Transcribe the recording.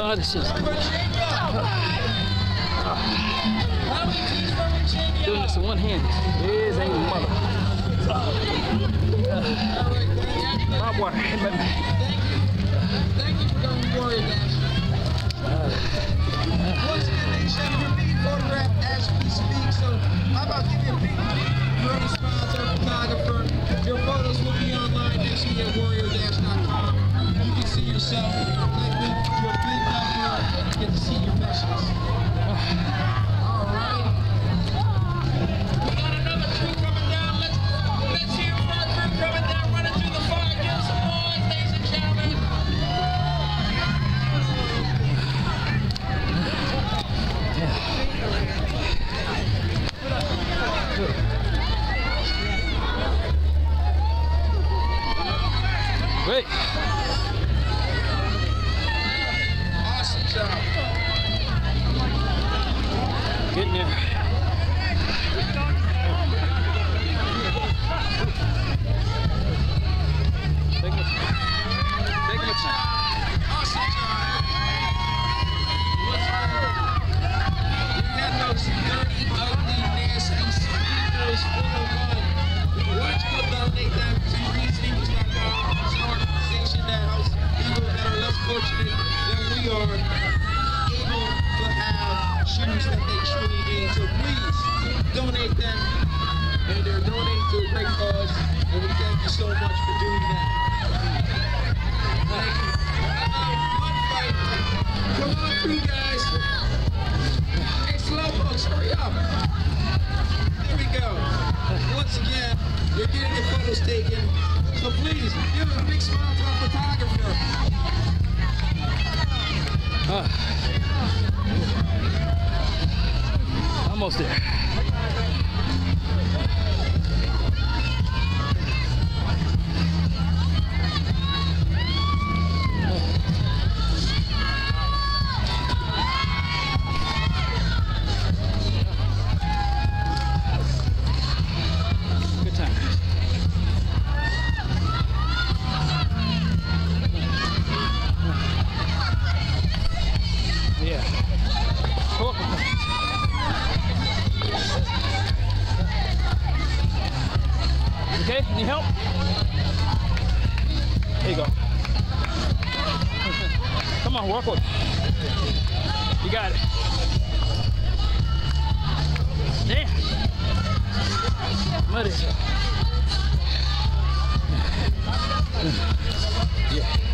Oh, this is doing this in one hand is a mother. Bob water. Thank you for going Warrior Dash. Once again, ladies and gentlemen, you're being photographed as we speak, so how about give me a big great smile to our photographer. Your photos will be online next week at warriordash.com. You can see yourself, like me, your big number, get to see your meshes. Alright. We got another crew coming down. Let's hear from the crew coming down, running through the fire. Give us some noise, ladies and gentlemen. Wait. Awesome job. Getting there. Taking it. Awesome job. You had those dirty, ugly, nasty speakers full of mud. Why don't you go donate them to reasonings.com? It's an organization that helps people that are less fortunate than we are able to have shoes that they truly need. So please donate them, and they're donating to a great cause, and we thank you so much for doing that. Thank you. Mud fight. Come on through, guys. Hey, slow folks, hurry up. There we go. Once again, you're getting your photos taken, so please give a big smile to our photographer. Almost there. Good time. Yeah. Cool. Okay, need help? There you go. Come on, walk with me. You got it. Damn. Muddy. Yeah.